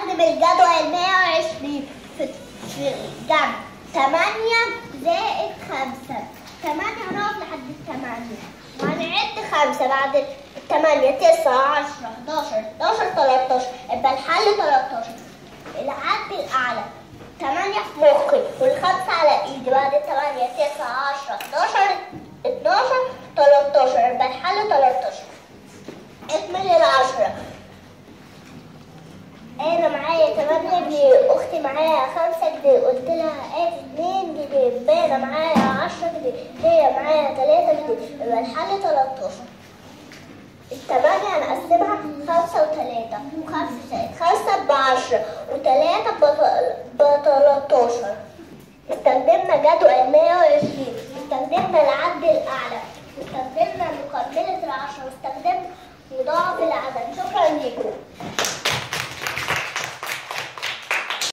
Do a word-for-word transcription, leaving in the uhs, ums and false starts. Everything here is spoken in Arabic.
هستخدم الجدول مية وعشرين في في الجنب. تمانية زائد خمسة. تمانية هنقف لحد التمانية وهنعد خمسة بعد التمانية. تسعة عشرة حداشر حداشر تلاتاشر. يبقى الحل تلاتاشر. العد الأعلى. تمانية في مخي والخمسة على إيدي. بعد التمانية تسعة عشرة حداشر اتناشر تلاتاشر. يبقى الحل تلاتاشر. اكمل العشرة. أنا معايا تمانية جنيه، أختي معايا خمسة جنيه، قلت لها هات اتنين جنيه، يبقى أنا معايا عشرة جنيه، هي معايا تلاتة جنيه. يبقى الحل تلاتاشر. التمانية هنقسمها خمسة وتلاتة، وخمسة زائد خمسة بعشرة، وتلاتة بتلاتاشر. استخدمنا جدول مية وعشرين، استخدمنا العد الأعلى، استخدمنا مكملة العشرة، واستخدمنا مضاعف العدد. شكرا لكم.